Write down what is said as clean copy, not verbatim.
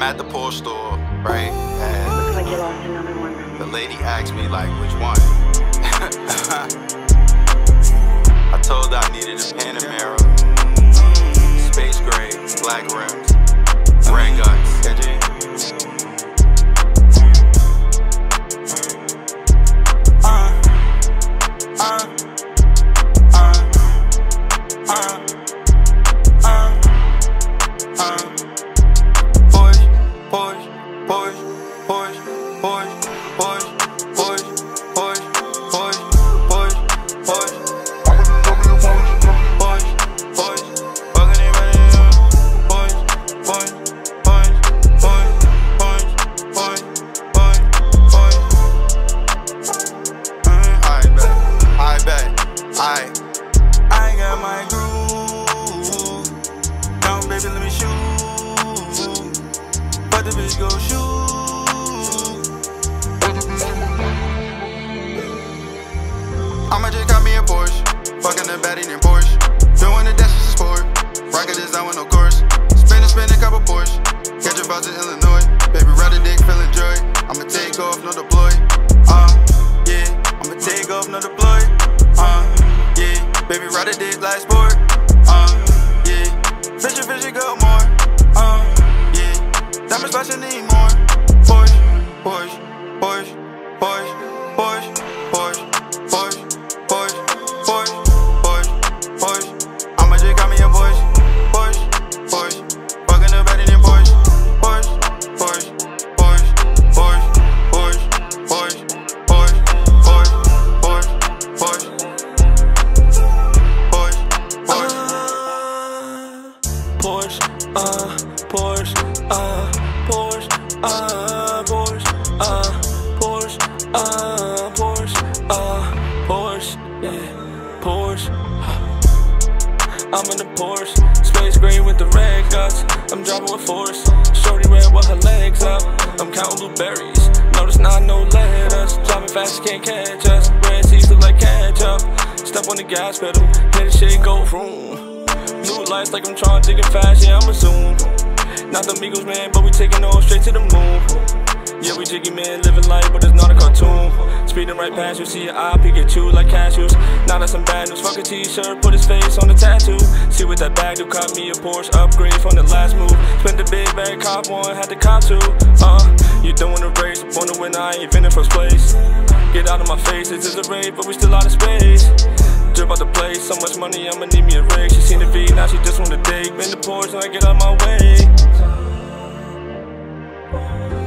at the Porsche store, right? And looks like you lost another one. the lady asked me like, which one? I told her I needed a Panamera, space gray, black rims, red guts. I got my groove. Come baby, let me shoot. But the bitch go shoot. I'ma just got me a Porsche. Fucking a baddie named Porsche. Doing the dash is a sport. Rocket design with no course. Spin a couple Porsche. Catch a bus in Illinois. Baby, ride a dick, feeling joy. I'ma take off, no deploy. Yeah. I'ma take off, no deploy. Yeah. Baby, ride a dick like sport. Yeah. Fisher, go more. Yeah. Diamond spots, you need more. Porsche, Porsche, Porsche, Porsche, Porsche, Porsche, Porsche, Porsche, Porsche, Porsche, Porsche. I'ma just got me a Porsche, Porsche, Porsche. Fucking up better than Porsche, Porsche, Porsche, Porsche, Porsche, Porsche, Porsche, Porsche, Porsche, Porsche, Porsche. Porsche, Porsche, Porsche, Porsche, Porsche, Porsche, yeah, Porsche. I'm in the Porsche, space gray with the red guts. I'm driving with force, shorty red with her legs up. I'm counting blueberries, notice not no letters. Driving fast, you can't catch us. Red seats look like ketchup. Step on the gas pedal, hit the shit, go vroom. New lights like I'm trying to get fast, yeah, I'm a zoom. Not the Migos, man, but we taking off straight to the moon. Yeah, we jiggy, man, living life, but it's not a cartoon. Speeding right past you, see your eye, Pikachu like cashews. Now that's some bad news, fuck a t-shirt, put his face on the tattoo. See what that bag do, caught me a Porsche upgrade from the last move. Spent the big bag, cop one, had to cop two. You doing a race, wanna win, I ain't been in first place. Get out of my face, this is a race, but we still out of space. Drip out the place, so much money, I'ma need me a rig. She seen the V, now she just wanna dig. Been the Porsche, and I get out my way.